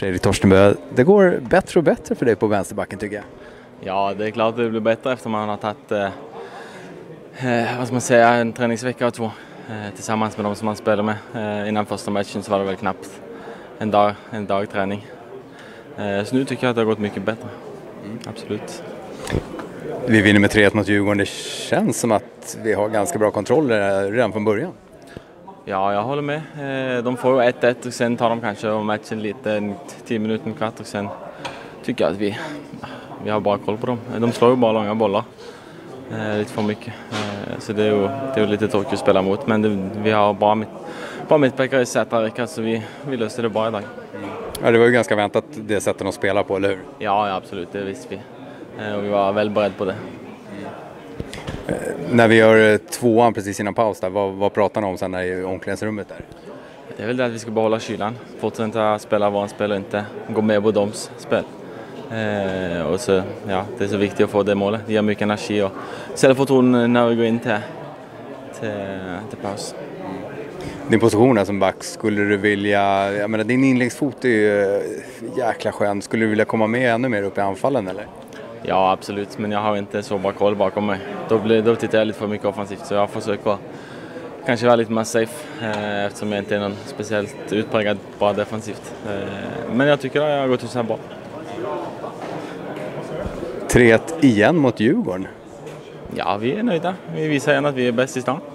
Fredrik Torstenbø, det går bättre och bättre för dig på vänsterbacken tycker jag. Ja, det är klart det blir bättre efter man har tagit vad ska man säga, en träningsvecka och två tillsammans med de som man spelar med. Innan första matchen så var det väl knappt en dag träning. Så nu tycker jag att det har gått mycket bättre. Absolut. Vi vinner med 3-1 mot Djurgården. Det känns som att vi har ganska bra kontroll redan från början. Ja, jag håller med. De får ju 1-1 och sen tar de kanske matchen lite 10 minuter, en kvart och sen tycker jag att vi har bra koll på dem. De slår ju bara långa bollar. Lite för mycket. Så det är ju lite tråkigt att spela mot. Men vi har bra mittbackar i Sätra, så vi löste det bra idag. Ja, det var ju ganska väntat det sättet de spelar på, eller hur? Ja, absolut. Det visste vi. Och vi var väl beredda på det. När vi gör 2:an precis innan paus där, vad pratar ni om sen i omklädningsrummet där? Det är väl det att vi ska behålla kylan. Fortsätta spela våran spel och inte gå med på doms spel. Och så, ja, det är så viktigt att få det målet. Det ger mycket energi och självförtroende när vi går in till paus. Din position här som back, skulle du vilja, jag menar din inläggsfot är ju jäkla skön, skulle du vilja komma med ännu mer upp i anfallen eller? Ja, absolut, men jag har inte så bra koll bakom mig. Då tittar jag lite för mycket offensivt, så jag försöker kanske vara lite mer safe eftersom jag inte är någon speciellt utpräglad bra defensivt. Men jag tycker att jag har gått ut så här bra. 3-1 igen mot Djurgården. Ja, vi är nöjda. Vi visar igen att vi är bäst i stan.